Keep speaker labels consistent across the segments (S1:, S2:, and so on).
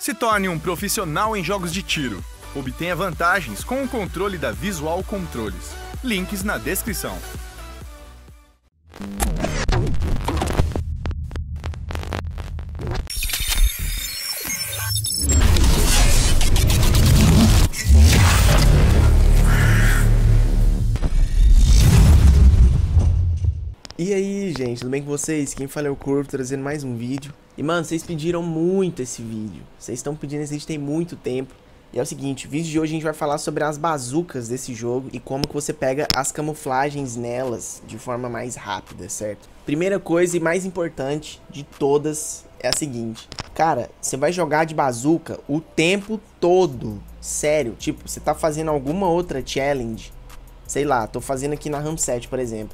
S1: Se torne um profissional em jogos de tiro. Obtenha vantagens com o controle da Visual Controles. Links na descrição.
S2: E aí, gente, tudo bem com vocês? Quem fala é o Corvo, trazendo mais um vídeo. E, mano, vocês pediram muito esse vídeo. Vocês estão pedindo esse vídeo tem muito tempo. E é o seguinte, o vídeo de hoje a gente vai falar sobre as bazucas desse jogo e como que você pega as camuflagens nelas de forma mais rápida, certo? Primeira coisa e mais importante de todas é a seguinte. Cara, você vai jogar de bazuca o tempo todo. Sério, tipo, você tá fazendo alguma outra challenge. Sei lá, tô fazendo aqui na Ramset, por exemplo.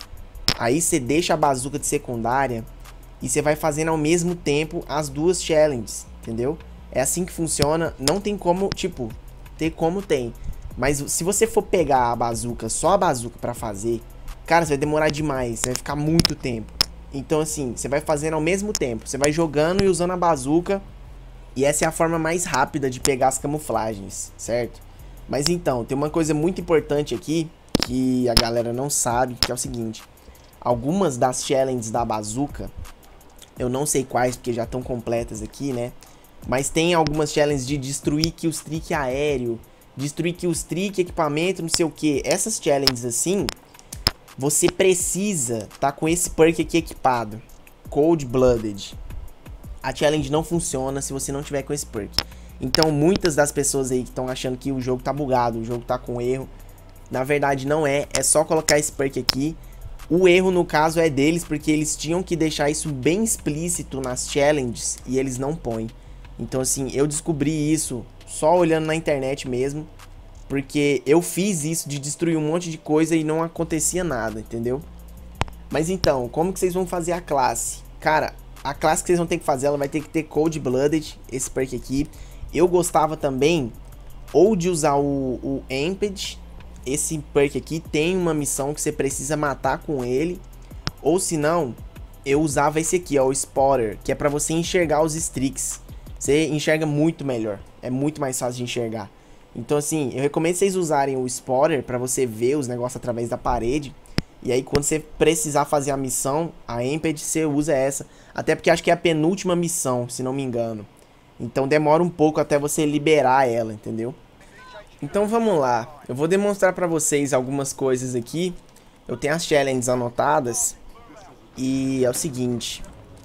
S2: Aí você deixa a bazuca de secundária e você vai fazendo ao mesmo tempo as duas challenges, entendeu? É assim que funciona, não tem como, tipo, ter como tem. Mas se você for pegar a bazuca, só a bazuca pra fazer, cara, você vai demorar demais, você vai ficar muito tempo. Então assim, você vai fazendo ao mesmo tempo, você vai jogando e usando a bazuca. E essa é a forma mais rápida de pegar as camuflagens, certo? Mas então, tem uma coisa muito importante aqui, que a galera não sabe, que é o seguinte. Algumas das challenges da bazuca, eu não sei quais, porque já estão completas aqui, né? Mas tem algumas challenges de destruir killstreak aéreo, destruir killstreak, equipamento, não sei o que. Essas challenges assim, você precisa tá com esse perk aqui equipado, Cold Blooded. A challenge não funciona se você não tiver com esse perk. Então muitas das pessoas aí que estão achando que o jogo tá bugado, o jogo tá com erro, na verdade não é, é só colocar esse perk aqui. O erro, no caso, é deles, porque eles tinham que deixar isso bem explícito nas challenges e eles não põem. Então, assim, eu descobri isso só olhando na internet mesmo, porque eu fiz isso de destruir um monte de coisa e não acontecia nada, entendeu? Mas então, como que vocês vão fazer a classe? Cara, a classe que vocês vão ter que fazer, ela vai ter que ter Cold Blooded, esse perk aqui. Eu gostava também ou de usar o Amped. Esse perk aqui tem uma missão que você precisa matar com ele. Ou se não, eu usava esse aqui, ó, o Spotter, que é pra você enxergar os streaks. Você enxerga muito melhor, é muito mais fácil de enxergar. Então assim, eu recomendo vocês usarem o Spotter pra você ver os negócios através da parede. E aí quando você precisar fazer a missão, a Amped, você usa essa. Até porque acho que é a penúltima missão, se não me engano. Então demora um pouco até você liberar ela, entendeu? Então vamos lá, eu vou demonstrar pra vocês algumas coisas aqui. Eu tenho as challenges anotadas. E é o seguinte,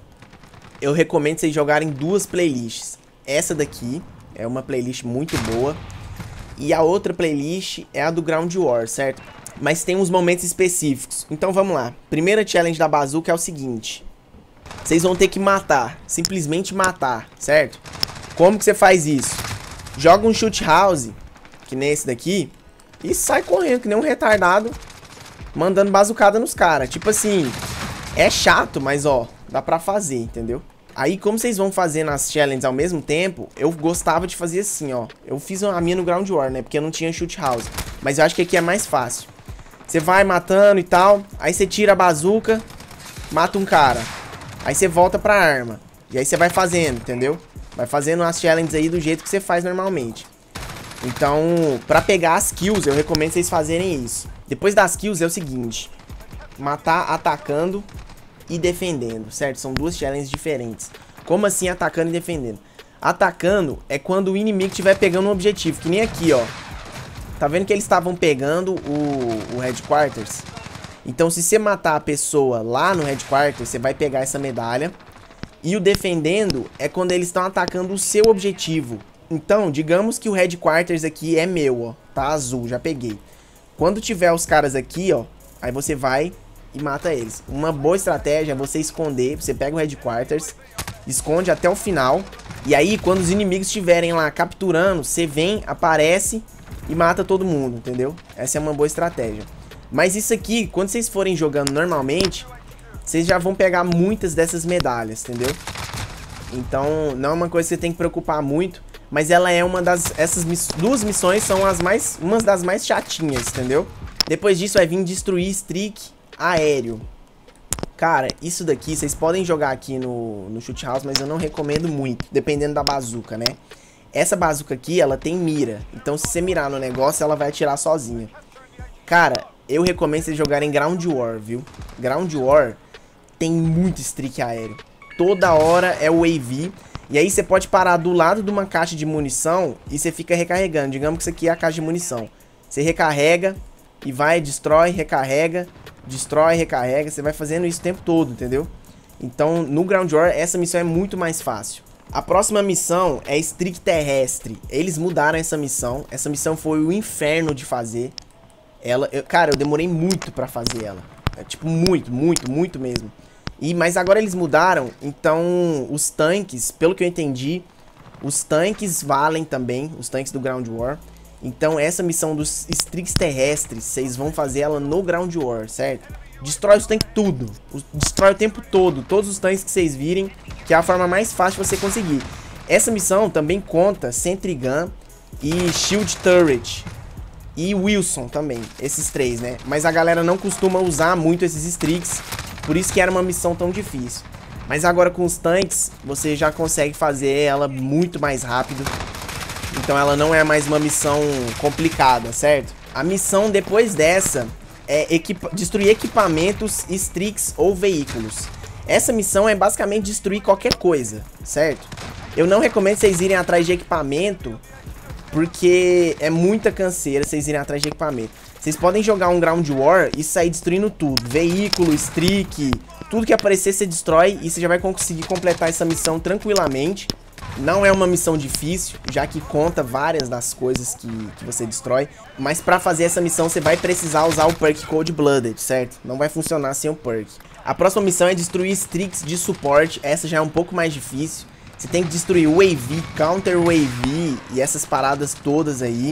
S2: eu recomendo vocês jogarem duas playlists. Essa daqui é uma playlist muito boa. E a outra playlist é a do Ground War, certo? Mas tem uns momentos específicos. Então vamos lá, primeira challenge da bazuca é o seguinte. Vocês vão ter que matar, simplesmente matar, certo? Como que você faz isso? Joga um shoot house, que nem esse daqui, e sai correndo que nem um retardado, mandando bazucada nos caras. Tipo assim, é chato, mas ó, dá pra fazer, entendeu? Aí como vocês vão fazendo as challenges ao mesmo tempo, eu gostava de fazer assim, ó. Eu fiz a minha no Ground War, né, porque eu não tinha shoot house. Mas eu acho que aqui é mais fácil. Você vai matando e tal, aí você tira a bazuca, mata um cara. Aí você volta pra arma. E aí você vai fazendo, entendeu? Vai fazendo as challenges aí do jeito que você faz normalmente. Então, pra pegar as kills, eu recomendo vocês fazerem isso. Depois das kills é o seguinte. Matar atacando e defendendo, certo? São duas challenges diferentes. Como assim atacando e defendendo? Atacando é quando o inimigo estiver pegando um objetivo, que nem aqui, ó. Tá vendo que eles estavam pegando o Headquarters? Então, se você matar a pessoa lá no Headquarters, você vai pegar essa medalha. E o defendendo é quando eles estão atacando o seu objetivo. Então, digamos que o Headquarters aqui é meu, ó. Tá azul, já peguei. Quando tiver os caras aqui, ó, aí você vai e mata eles. Uma boa estratégia é você esconder. Você pega o Headquarters, esconde até o final. E aí, quando os inimigos estiverem lá capturando, você vem, aparece e mata todo mundo, entendeu? Essa é uma boa estratégia. Mas isso aqui, quando vocês forem jogando normalmente, vocês já vão pegar muitas dessas medalhas, entendeu? Então, não é uma coisa que você tem que preocupar muito. Mas ela é uma das... Essas duas missões são umas das mais chatinhas, entendeu? Depois disso vai vir destruir streak aéreo. Cara, isso daqui, vocês podem jogar aqui no Shoot House, mas eu não recomendo muito, dependendo da bazuca, né? Essa bazuca aqui, ela tem mira. Então, se você mirar no negócio, ela vai atirar sozinha. Cara, eu recomendo vocês jogarem Ground War, viu? Ground War tem muito streak aéreo. Toda hora é o AV. E aí você pode parar do lado de uma caixa de munição e você fica recarregando. Digamos que isso aqui é a caixa de munição. Você recarrega e vai, destrói, recarrega, destrói, recarrega. Você vai fazendo isso o tempo todo, entendeu? Então, no Ground War, essa missão é muito mais fácil. A próxima missão é Streak Terrestre. Eles mudaram essa missão. Essa missão foi o inferno de fazer. Cara, eu demorei muito pra fazer ela. Tipo, muito mesmo. Mas agora eles mudaram, então os tanques, pelo que eu entendi, os tanques valem também, os tanques do Ground War. Então essa missão dos Streaks Terrestres, vocês vão fazer ela no Ground War, certo? Destrói os tanques tudo, destrói o tempo todo, todos os tanques que vocês virem, que é a forma mais fácil de você conseguir. Essa missão também conta Sentry Gun e Shield Turret. E Wilson também, esses três, né? Mas a galera não costuma usar muito esses streaks, por isso que era uma missão tão difícil. Mas agora com os tanques, você já consegue fazer ela muito mais rápido. Então ela não é mais uma missão complicada, certo? A missão depois dessa é destruir equipamentos, streaks ou veículos. Essa missão é basicamente destruir qualquer coisa, certo? Eu não recomendo vocês irem atrás de equipamento, porque é muita canseira vocês irem atrás de equipamento. Vocês podem jogar um Ground War e sair destruindo tudo. Veículo, streak, tudo que aparecer você destrói e você já vai conseguir completar essa missão tranquilamente. Não é uma missão difícil, já que conta várias das coisas que você destrói. Mas pra fazer essa missão você vai precisar usar o perk Cold Blooded, certo? Não vai funcionar sem o perk. A próxima missão é destruir streaks de suporte. Essa já é um pouco mais difícil. Você tem que destruir o AV, Counter AV e essas paradas todas aí.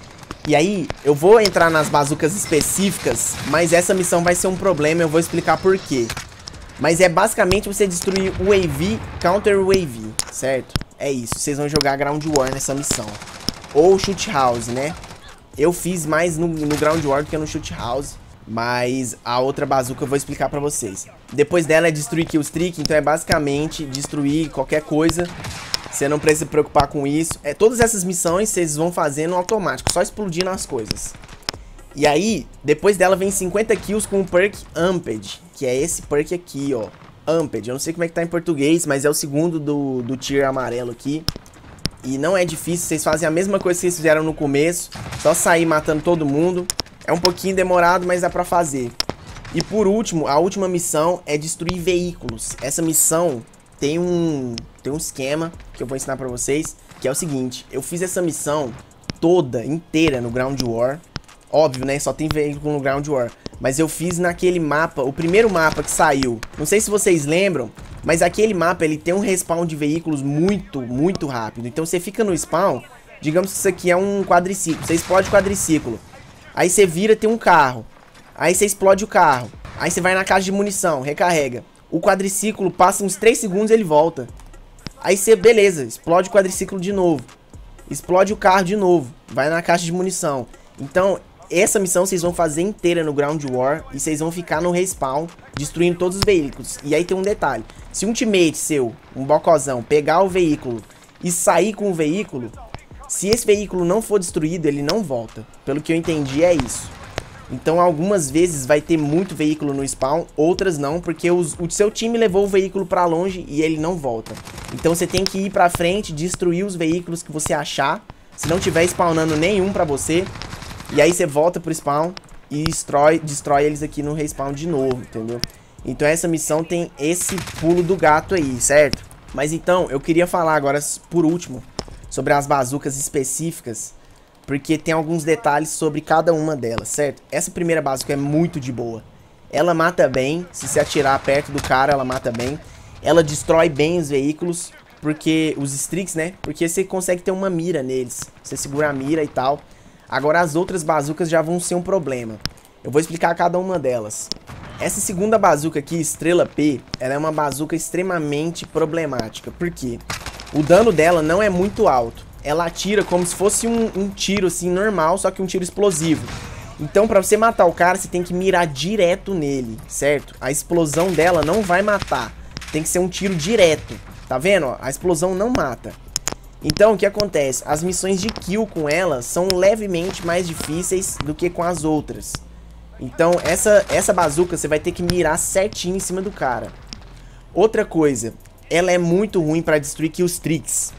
S2: E aí, eu vou entrar nas bazucas específicas, mas essa missão vai ser um problema, eu vou explicar por quê. Mas é basicamente você destruir o AV, Counter AV, certo? É isso, vocês vão jogar Ground War nessa missão. Ou Shoot House, né? Eu fiz mais no Ground War do que no Shoot House, mas a outra bazuca eu vou explicar pra vocês. Depois dela é destruir Kill Streak, então é basicamente destruir qualquer coisa. Você não precisa se preocupar com isso. Todas essas missões vocês vão fazer no automático, só explodindo as coisas. E aí, depois dela vem 50 kills com o perk Amped, que é esse perk aqui, ó. Amped, eu não sei como é que tá em português, mas é o segundo do tier amarelo aqui. E não é difícil, vocês fazem a mesma coisa que vocês fizeram no começo, só sair matando todo mundo. É um pouquinho demorado, mas dá pra fazer. E por último, a última missão é destruir veículos. Essa missão tem um esquema que eu vou ensinar pra vocês, que é o seguinte: eu fiz essa missão toda, inteira no Ground War. Óbvio, né? Só tem veículo no Ground War. Mas eu fiz naquele mapa, o primeiro mapa que saiu. Não sei se vocês lembram, mas aquele mapa, ele tem um respawn de veículos muito rápido. Então você fica no spawn, digamos que isso aqui é um quadriciclo. Você explode o quadriciclo. Aí você vira, tem um carro. Aí você explode o carro. Aí você vai na caixa de munição, recarrega. O quadriciclo passa uns 3 segundos e ele volta. Aí você, beleza, explode o quadriciclo de novo. Explode o carro de novo. Vai na caixa de munição. Então, essa missão vocês vão fazer inteira no Ground War. E vocês vão ficar no respawn, destruindo todos os veículos. E aí tem um detalhe: se um teammate seu, um bocozão, pegar o veículo e sair com o veículo, se esse veículo não for destruído, ele não volta. Pelo que eu entendi, é isso. Então algumas vezes vai ter muito veículo no spawn, outras não, porque o seu time levou o veículo pra longe e ele não volta. Então você tem que ir pra frente, destruir os veículos que você achar. Se não tiver spawnando nenhum pra você, e aí você volta pro spawn e destrói eles aqui no respawn de novo, entendeu? Então essa missão tem esse pulo do gato aí, certo? Mas então, eu queria falar agora, por último, sobre as bazucas específicas, porque tem alguns detalhes sobre cada uma delas, certo? Essa primeira bazuca é muito de boa. Ela mata bem, se você atirar perto do cara, ela mata bem. Ela destrói bem os veículos, porque os streaks, né? Porque você consegue ter uma mira neles. Você segura a mira e tal. Agora as outras bazucas já vão ser um problema. Eu vou explicar cada uma delas. Essa segunda bazuca aqui, Estrela P, ela é uma bazuca extremamente problemática. Por quê? O dano dela não é muito alto. Ela atira como se fosse um tiro assim normal, só que um tiro explosivo. Então, pra você matar o cara, você tem que mirar direto nele, certo? A explosão dela não vai matar. Tem que ser um tiro direto. Tá vendo, ó? A explosão não mata. Então, o que acontece? As missões de kill com ela são levemente mais difíceis do que com as outras. Então, essa bazuca você vai ter que mirar certinho em cima do cara. Outra coisa, ela é muito ruim pra destruir killstreaks.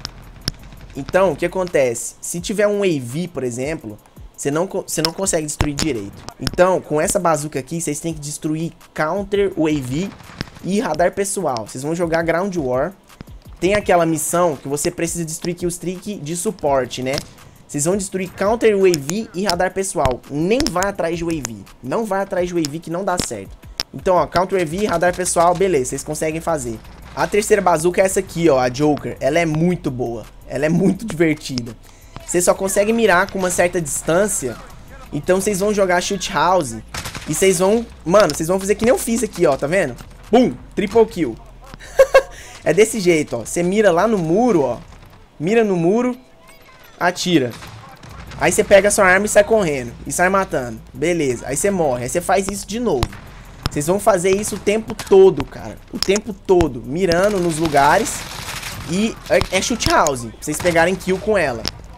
S2: Então, o que acontece? Se tiver um AV, por exemplo, você não consegue destruir direito. Então, com essa bazuca aqui, vocês têm que destruir counter, UAV e radar pessoal. Vocês vão jogar Ground War. Tem aquela missão que você precisa destruir killstreak de suporte, né? Vocês vão destruir counter, UAV e radar pessoal. Nem vai atrás de UAV. Não vai atrás de UAV que não dá certo. Então, ó, counter, UAV, radar pessoal, beleza, vocês conseguem fazer. A terceira bazuca é essa aqui, ó, a Joker. Ela é muito boa. Ela é muito divertida. Você só consegue mirar com uma certa distância. Então vocês vão jogar shoot house. E vocês vão... Mano, vocês vão fazer que nem eu fiz aqui, ó, tá vendo? Pum, triple kill. É desse jeito, ó. Você mira lá no muro, ó. Mira no muro. Atira. Aí você pega a sua arma e sai correndo. E sai matando. Beleza. Aí você morre. Aí você faz isso de novo. Vocês vão fazer isso o tempo todo, cara. O tempo todo. Mirando nos lugares. E é shoot house. Pra vocês pegarem kill com ela.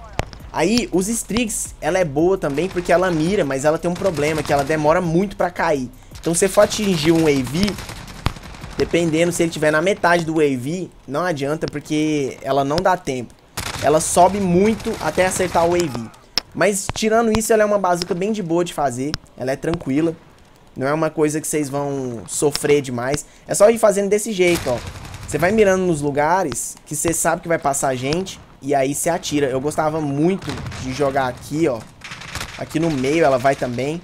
S2: Aí, os streaks, ela é boa também porque ela mira, mas ela tem um problema, que ela demora muito pra cair. Então, se você for atingir um AV, dependendo se ele estiver na metade do AV, não adianta porque ela não dá tempo. Ela sobe muito até acertar o AV. Mas, tirando isso, ela é uma bazuca bem de boa de fazer. Ela é tranquila. Não é uma coisa que vocês vão sofrer demais. É só ir fazendo desse jeito, ó. Você vai mirando nos lugares que você sabe que vai passar gente. E aí você atira. Eu gostava muito de jogar aqui, ó. Aqui no meio ela vai também.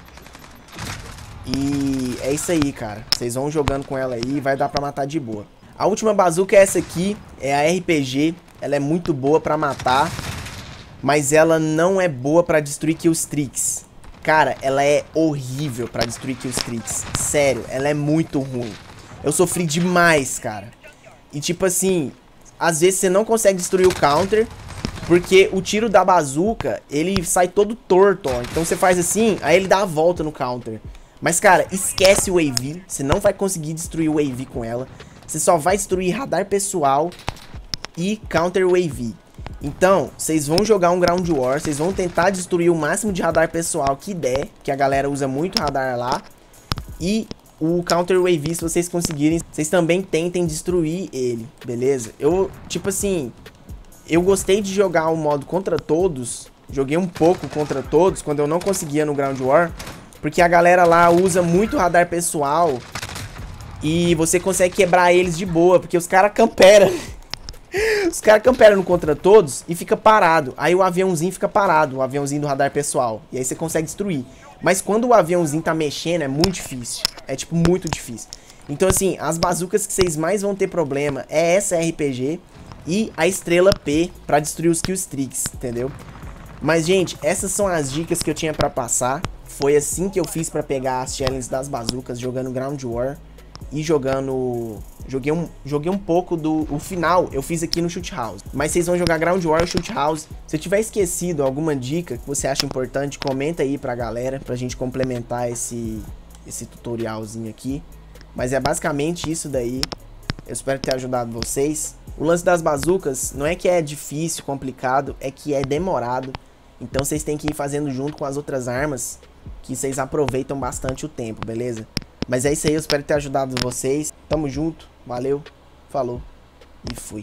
S2: E é isso aí, cara. Vocês vão jogando com ela aí e vai dar pra matar de boa. A última bazuca é essa aqui. É a RPG. Ela é muito boa pra matar. Mas ela não é boa pra destruir killstreaks. Cara, ela é horrível pra destruir killstreaks. Sério, ela é muito ruim. Eu sofri demais, cara. E tipo assim... Às vezes você não consegue destruir o counter, porque o tiro da bazuca, ele sai todo torto, ó. Então você faz assim, aí ele dá a volta no counter. Mas, cara, esquece o AV. Você não vai conseguir destruir o AV com ela. Você só vai destruir radar pessoal e counter UAV. Então, vocês vão jogar um Ground War, vocês vão tentar destruir o máximo de radar pessoal que der, que a galera usa muito radar lá. E... o counter UAV, se vocês conseguirem, vocês também tentem destruir ele, beleza? Eu, tipo assim, eu gostei de jogar o modo contra todos. Joguei um pouco contra todos, quando eu não conseguia no Ground War. Porque a galera lá usa muito radar pessoal. E você consegue quebrar eles de boa, porque os caras camperam. Os caras camperam no contra todos e fica parado. Aí o aviãozinho fica parado, o aviãozinho do radar pessoal. E aí você consegue destruir. Mas quando o aviãozinho tá mexendo, é muito difícil. É, tipo, muito difícil. Então, assim, as bazucas que vocês mais vão ter problema é essa RPG e a estrela P pra destruir os killstreaks, entendeu? Mas, gente, essas são as dicas que eu tinha pra passar. Foi assim que eu fiz pra pegar as challenges das bazucas, jogando Ground War e jogando... Joguei um pouco do... O final eu fiz aqui no Shoot House. Mas vocês vão jogar Ground War e Shoot House. Se eu tiver esquecido alguma dica que você acha importante, comenta aí pra galera, pra gente complementar esse tutorialzinho aqui. Mas é basicamente isso daí. Eu espero ter ajudado vocês. O lance das bazucas não é que é difícil, complicado, é que é demorado. Então vocês têm que ir fazendo junto com as outras armas, que vocês aproveitam bastante o tempo, beleza? Mas é isso aí, eu espero ter ajudado vocês. Tamo junto, valeu, falou e fui.